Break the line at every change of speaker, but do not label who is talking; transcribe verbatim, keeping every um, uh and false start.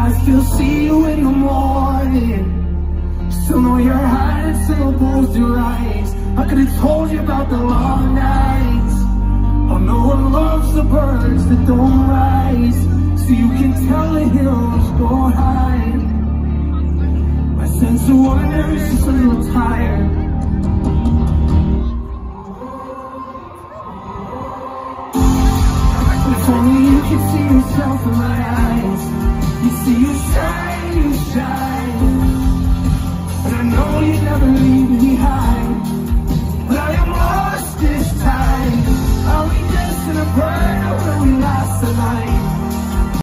I still see you in the morning. Still know your height, still both your eyes. I could've told you about the long nights. Oh, no one loves the birds that don't rise, so you can tell the hills go high. My sense of wonder is just a little tired.